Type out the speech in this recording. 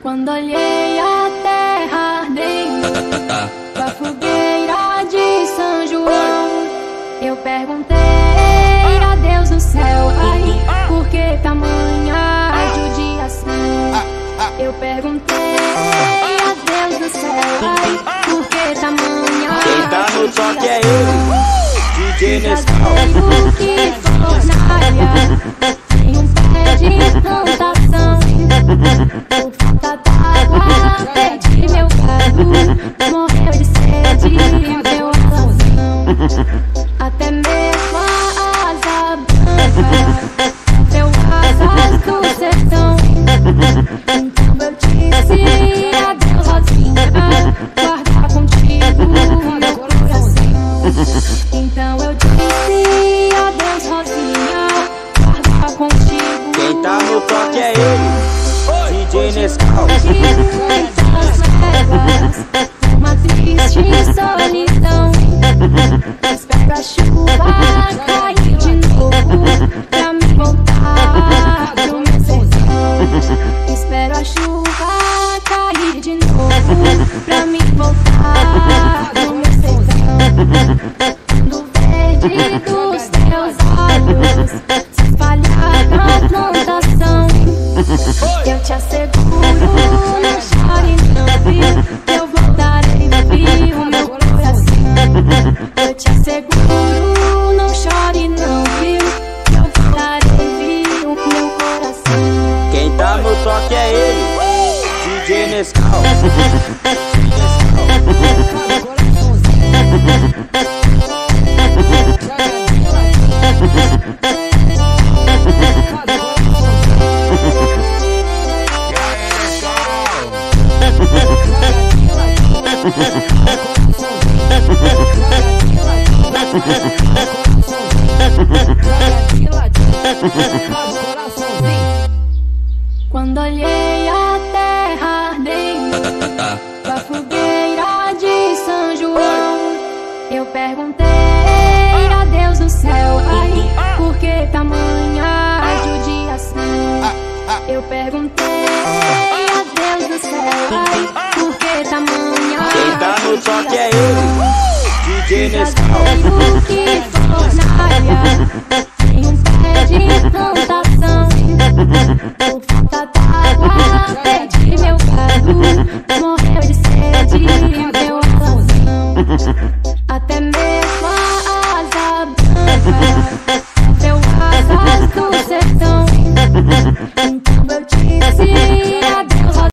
Quando olhei a terra ardendo da fogueira de São João, eu perguntei a Deus do céu, ai, por que tamanha judiação? Eu perguntei a Deus do céu, ai, por que tamanha Quem tá no toque é ele, DJ Nescau. o que fornalha tem um pé de plantação. Por falta d'água, perdi meu gado, morreu de sede, meu alazão. Até mesmo a asa branca deu asas do sertão. Então eu disse adeus, rosinha, guarda contigo meu coração. Então eu disse adeus, rosinha, guarda contigo. Quem tá no toque é ele, DJ Nescau. Uma triste solidão. Espero a chuva cair de novo pra me voltar pro meu sertão. Espero a chuva cair de novo pra me voltar pro meu sertão. Do verde dos teus olhos se espalhar na plantação. Eu te asseguro, não chore não, viu, que eu voltarei viu o meu coração. Eu te asseguro, não chore não, viu, que eu voltarei viu o meu coração. Quem tá no toque é ele, DJ Nescau. Quando olhei a terra ardendo da fogueira de São João, eu perguntei a Deus do céu, ai, por que tamanha judiação? Eu perguntei a Deus do céu, ai, por que tamanha Quem tá no toque é ele, DJ Nescau. o que fornalha tem um pé de plantação.